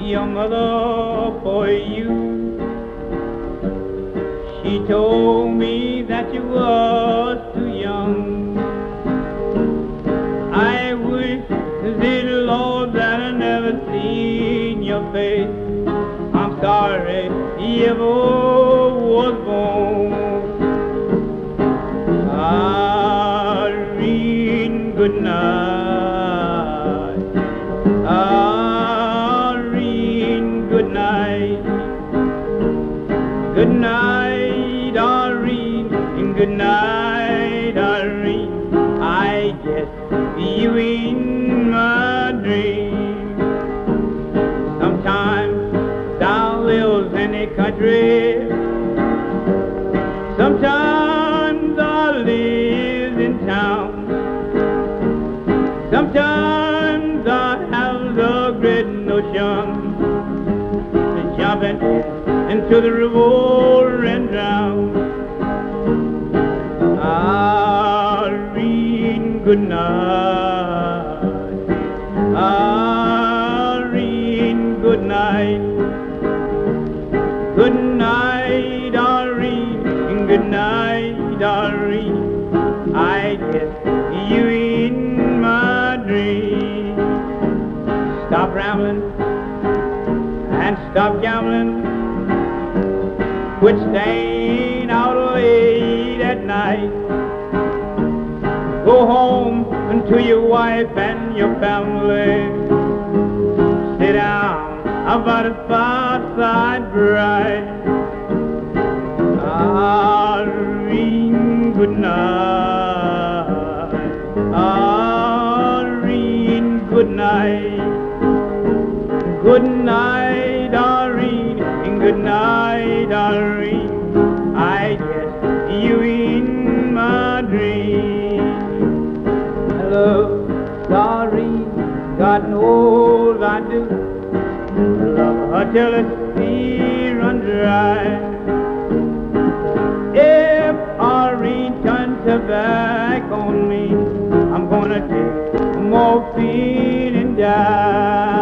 your mother for you. She told me that you was too young. I wish the Lord that I never seen your face. I'm sorry you ever was born. Irene, good night. Irene, good night. Good night, Irene, and good night, Irene. I guess you in my dream. Sometimes thou lives in a country. Sometimes I live in town. Sometimes I have the great notion to jumping into the river and drown. Irene, good night. Irene, good night. Good night, Irene. Good night, Irene. I guess you in my dream. Stop rambling and stop gambling. Quit staying out late at night. Go home to your wife and your family. Sit down by the fireside bright. Irene, good night. Irene, good night. Good night, Irene, and good night, Irene. I guess you in my dream. Hello, Irene, God knows I do. Love her till the sea runs dry. If Irene turns her back on me, I'm gonna take morphine and die.